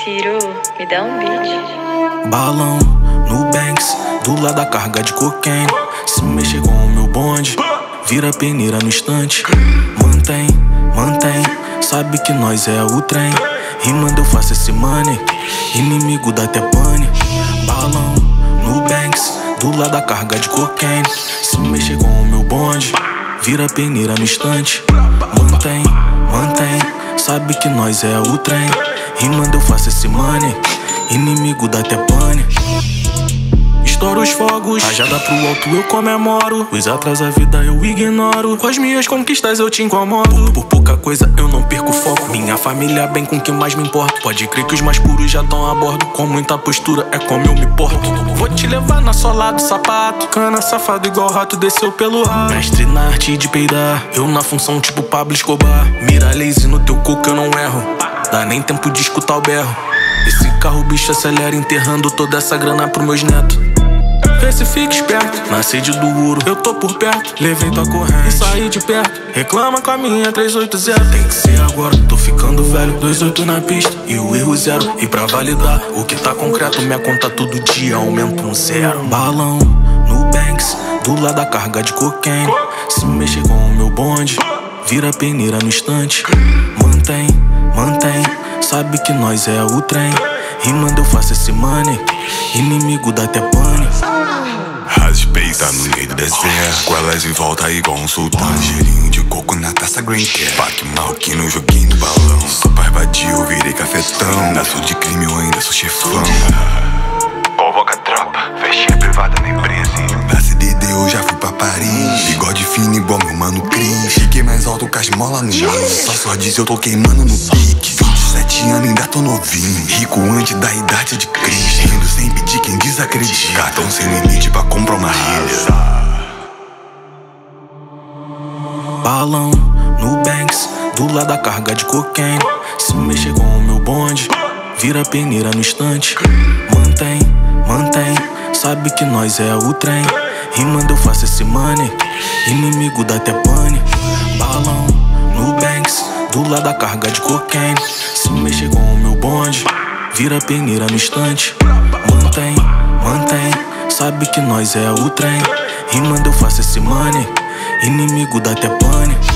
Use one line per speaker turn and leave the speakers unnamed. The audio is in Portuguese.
Ciro, me dá um beat.
Balão no Banks, do lado da carga de cocaine. Se mexer com o meu bonde, vira peneira no instante. Mantém, mantém, sabe que nós é o trem. Rimando eu faço esse money, inimigo dá até pane. Balão no Banks, do lado da carga de cocaine. Se mexer com o meu bonde, vira peneira no instante. Mantém, mantém, sabe que nós é o trem. Rimando eu faço esse money, inimigo dá até pane. Estouro os fogos, rajada pro alto eu comemoro. Os atrás da vida eu ignoro. Com as minhas conquistas eu te incomodo. Por pouca coisa eu não perco o foco. Minha família bem com o que mais me importa. Pode crer que os mais puros já tão a bordo. Com muita postura é como eu me porto. Vou te levar na sola do sapato. Cana safado igual rato desceu pelo rato. Mestre na arte de peidar, eu na função tipo Pablo Escobar. Mira lazy no teu cu que eu não erro. Dá nem tempo de escutar o berro. Esse carro bicho acelera, enterrando toda essa grana pros meus netos. Vê se fica esperto, na sede do ouro eu tô por perto. Levei tua corrente e saí de perto. Reclama com a minha 380. Tem que ser agora, tô ficando velho. 28 na pista e o erro zero. E pra validar o que tá concreto, minha conta todo dia aumenta um zero. Balão no Banks, do lado da carga de cocaine. Se mexer com o meu bonde, vira peneira no instante. Mantém, mantém, sabe que nós é o trem. Rimando eu faço esse money, inimigo dá até pane.
Respeita no meio do deserto, com elas em volta igual um sultão. Cheirinho de coco na taça green cat. Pac Malk no joguinho do balão. Sou parvadio, eu virei cafetão. Na sou de crime eu ainda sou chefão. Convoca a tropa, festinha privada na empresa. Na CDD eu já fui pra Paris. Bigode fino igual meu mano Cris. Fiquei mais alto que as molas no mês. Só diz eu tô queimando no pique. 27 anos ainda tô novinho. Rico antes da idade de Cristo. Rindo sem pedir quem desacredita. Cartão sem limite pra comprar uma ilha.
Balão no Banks, do lado da carga de cocaine. Se mexer com o meu bonde, vira peneira no instante. Mantém, mantém, sabe que nós é o trem. Rimando eu faço esse money, inimigo dá até pane. Balão no Banks, do lado da carga de cocaine. Se mexer com o meu bonde, vira peneira no instante. Mantém, mantém, sabe que nós é o trem. Rimando eu faço esse money, inimigo dá até pane.